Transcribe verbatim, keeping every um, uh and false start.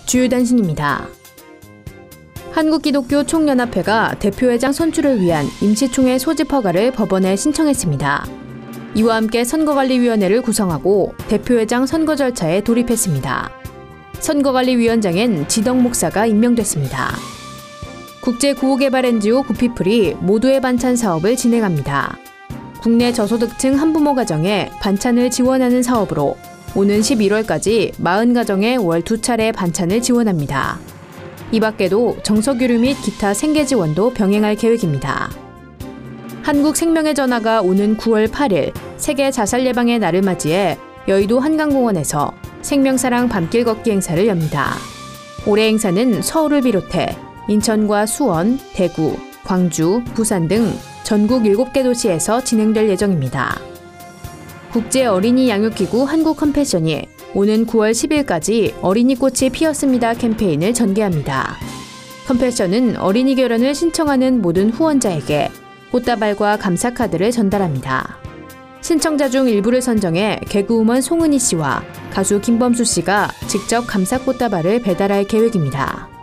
주요 단신입니다. 한국기독교 총연합회가 대표회장 선출을 위한 임시총회 소집 허가를 법원에 신청했습니다. 이와 함께 선거관리위원회를 구성하고 대표회장 선거 절차에 돌입했습니다. 선거관리위원장엔 지덕 목사가 임명됐습니다. 국제구호개발 엔지오 구피플이 모두의 반찬 사업을 진행합니다. 국내 저소득층 한부모 가정에 반찬을 지원하는 사업으로 오는 십일월까지 사십 가정에 월 두 차례 반찬을 지원합니다. 이 밖에도 정서교류 및 기타 생계 지원도 병행할 계획입니다. 한국생명의 전화가 오는 구월 팔일 세계 자살 예방의 날을 맞이해 여의도 한강공원에서 생명사랑 밤길 걷기 행사를 엽니다. 올해 행사는 서울을 비롯해 인천과 수원, 대구, 광주, 부산 등 전국 일곱 개 도시에서 진행될 예정입니다. 국제 어린이 양육기구 한국컴패션이 오는 구월 십일까지 어린이꽃이 피었습니다 캠페인을 전개합니다. 컴패션은 어린이 결혼을 신청하는 모든 후원자에게 꽃다발과 감사카드를 전달합니다. 신청자 중 일부를 선정해 개그우먼 송은희 씨와 가수 김범수 씨가 직접 감사 꽃다발을 배달할 계획입니다.